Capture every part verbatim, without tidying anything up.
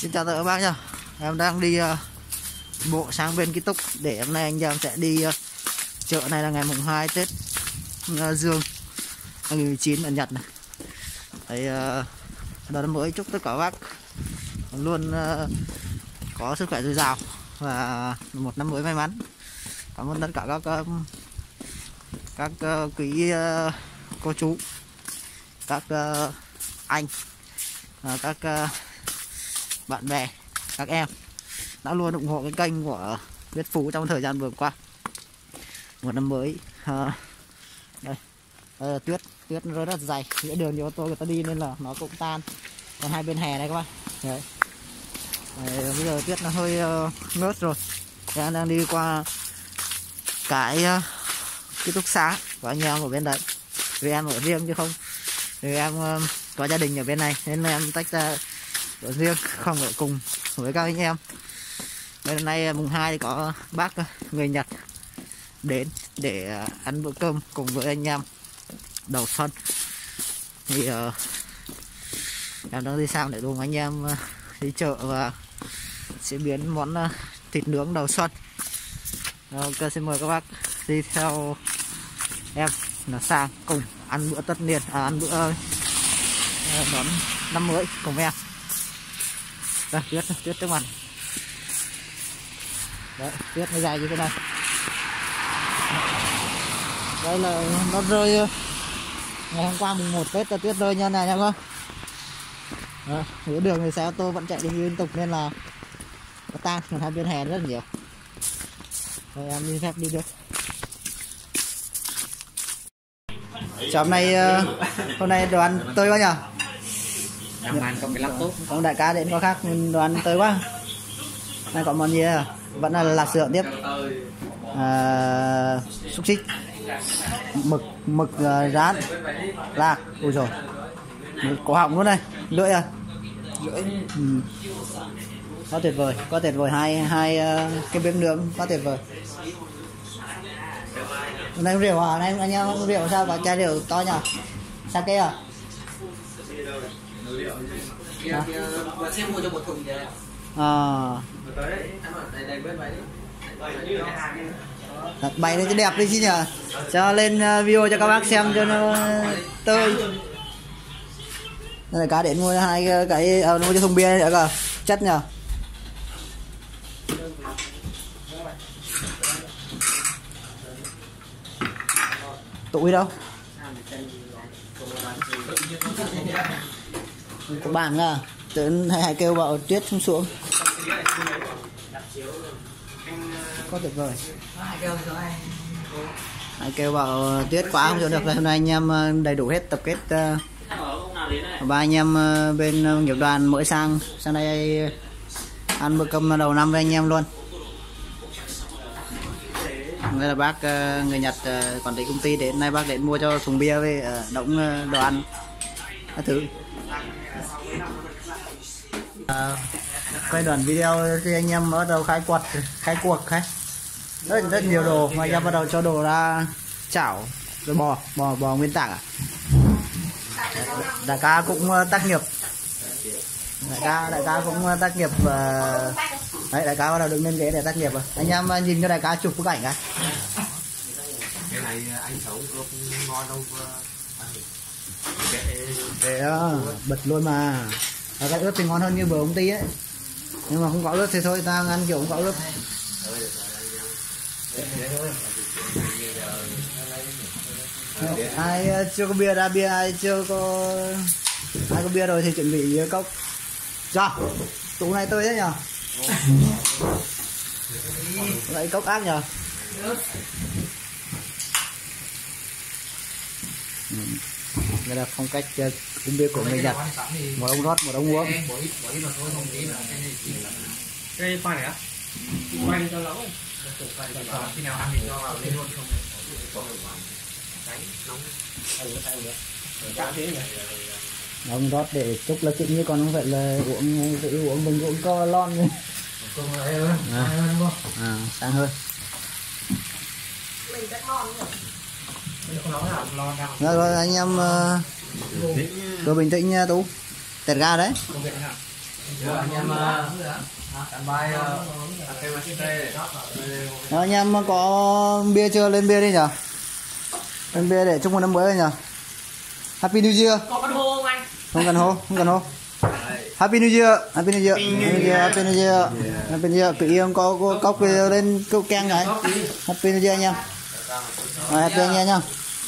Xin chào tất cả các bác nhá. Em đang đi uh, bộ sang bên Ký Túc để hôm nay anh em sẽ đi uh, chợ này là ngày mùng hai Tết uh, Dương hai nghìn mười chín ở Nhật này. Đấy, uh, đợt mới chúc tất cả các bác luôn uh, có sức khỏe dồi dào và một năm mới may mắn. Cảm ơn tất cả các uh, các uh, quý uh, cô chú, các uh, anh, uh, các uh, bạn bè, các em đã luôn ủng hộ cái kênh của Biết Phú trong thời gian vừa qua. Một năm mới à, đây, đây là tuyết tuyết rất rất dày, giữa đường thì ô tô người ta đi nên là nó cũng tan. Còn hai bên hè này các bạn, đấy. Đấy, bây giờ tuyết nó hơi uh, ngớt rồi. Em đang đi qua cái uh, ký túc xá của anh em ở bên đấy. Vì em ở riêng chứ không, vì em uh, có gia đình ở bên này nên em tách ra ở riêng, không ở cùng với các anh em. Hôm nay mùng hai thì có bác người Nhật đến để ăn bữa cơm cùng với anh em đầu xuân. Thì uh, em đang đi sang để cùng anh em uh, đi chợ và chế biến món uh, thịt nướng đầu xuân. Ok, xin mời các bác đi theo em là sang cùng ăn bữa tất niên, à, ăn bữa uh, đón năm mới cùng em. Đây, tuyết, tuyết trước mặt. Đấy, tuyết nó dài như thế này. Đây là nó rơi ngày hôm qua mùng một Tết là tuyết rơi như này nha các bạn. Giữa đường thì xe ô tô vẫn chạy đi liên tục nên là nó tan, còn hai bên hè rất là nhiều. Rồi em đi phép đi được. Chào hôm nay, hôm nay đồ ăn tươi quá nhỉ? Làm ăn có cái laptop. Ông đại ca đến có khác nên đồ ăn tới quá. Này có món gì à? Vẫn là lạc sượng tiếp. À, xúc xích, mực mực uh, rán, lạc, ui rồi, cổ họng luôn này, lưỡi à? Lưỡi. Ừ. Quá tuyệt vời, quá tuyệt vời, hai hai uh, cái bếp nướng quá tuyệt vời. Hôm nay rượu à? Này anh em không rượu sao? Có chai rượu to nhỉ? Sake à? À. Sẽ mua cho một thùng vậy. À. Đặt bày lên cho đẹp đi chứ nhỉ, cho lên video cho các bác xem cho nó tươi. Đây là cá đến mua hai cái à, mua cho thùng bia nữa cơ, chất nhờ. Tụi đâu có bảng à, tự hay hay kêu vào tuyết xuống xuống. Có tuyệt vời. Hay kêu vào tuyết quá không chịu được. Hôm nay anh em đầy đủ hết, tập kết uh, ba anh em uh, bên uh, nghiệp đoàn mới sang sang đây ăn bữa cơm đầu năm với anh em luôn. Đây là bác uh, người Nhật uh, quản lý công ty đến nay bác đến mua cho thùng bia với uh, đống uh, đồ ăn các thứ. À, quay đoạn video thì anh em bắt đầu khai quật, khai cuộc khai rất rất nhiều đồ mà anh em bắt đầu cho đồ ra chảo rồi bò bò bò nguyên tảng à. Đại ca cũng tác nghiệp, đại ca đại ca cũng tác nghiệp và đấy, đại ca bắt đầu đứng lên ghế để tác nghiệp rồi. Anh em nhìn cho đại ca chụp bức ảnh cái. Cái này anh xấu ướp ngon đâu. Để bật luôn mà. Và cái ướp thì ngon hơn như bờ công ty ấy, nhưng mà không có ướp thì thôi, ta ăn kiểu không có ướp. Ai chưa có bia ra bia, ai chưa có ai có bia rồi thì chuẩn bị cốc. Rồi, tủ này tươi đấy nhở? Lại cốc ác nhở? Đây là phong cách uống bia của người Nhật. Một ông rót, một ông uống. Cái khoai này á? Khoai cho lâu. Khi nào ăn thì cho vào lên luôn không? Ông rót để chúc là chịu như còn không phải là uống tự uống mình cũng có lon nữa. À, à, sang hơn. Rồi, rồi anh em uh, cứ bình tĩnh nha Tú. Tẹt ga đấy. anh em cảm bài cây master. Đó, anh em có bia chưa, lên bia đi nhỉ, lên bia để chúc mừng năm mới nhỉ. Happy New Year. Có cần hô không anh? Không cần hô, không cần hô. Happy New Year, Happy New Year, Happy New Year, Happy New Year, Happy New Year. Cứ yên có có cốc lên câu keng này. Happy New Year anh em. Rồi, Happy New Year nha.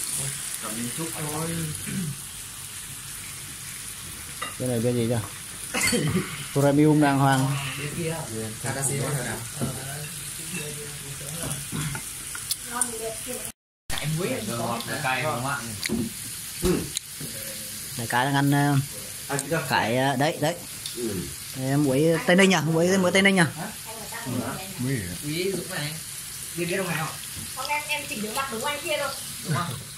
Cái này bên gì chưa? Premium đàng hoàng. Cải muối cay không ạ? Đại cái đang ăn cải đấy đấy. Đấy, muối Tây Ninh à, muối muối Tây Ninh à. Muối Dũng này. Biết biết đâu này không? Không, em em chỉ đứng mặt đúng anh kia thôi. Đúng không?